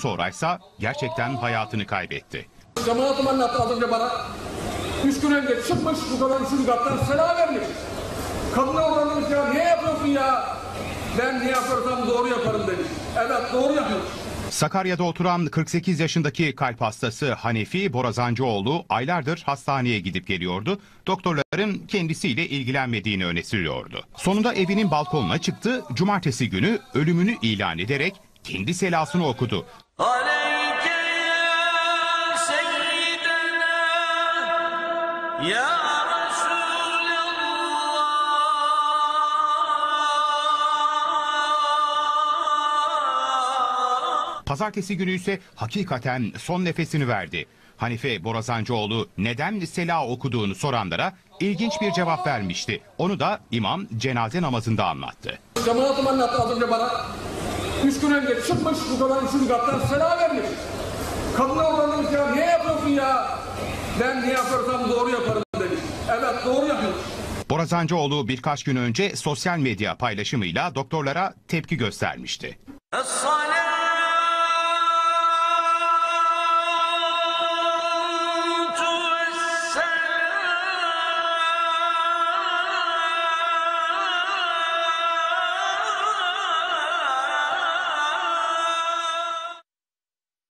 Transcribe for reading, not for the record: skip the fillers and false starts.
sonraysa gerçekten hayatını kaybetti. Cemaatim anlattı az önce bana. 3 gün önce çıkmış bu kadar 3. kattan selam vermiş. Kadına uğramış ya, niye yapıyorsun ya? Ben ne yaparsam doğru yaparım demiş. Evet, doğru yapıyor. Sakarya'da oturan 48 yaşındaki kalp hastası Hanefi Borazancıoğlu aylardır hastaneye gidip geliyordu. Doktorların kendisiyle ilgilenmediğini öne sürüyordu. Sonunda evinin balkonuna çıktı. Cumartesi günü ölümünü ilan ederek kendi selasını okudu. Ya Pazartesi günü ise hakikaten son nefesini verdi. Hanife Borazancıoğlu neden sela okuduğunu soranlara ilginç bir cevap vermişti. Onu da imam cenaze namazında anlattı. Cemaatim anlattı az önce bana. 3 gün önce çıkmış bu kadar 3. kattan selam vermiş. Kadına uğramış ya, niye yapıyorsun ya? Ben ne yaparsam doğru yaparım demiş. Evet, doğru yapıyor. Borazancıoğlu birkaç gün önce sosyal medya paylaşımıyla doktorlara tepki göstermişti.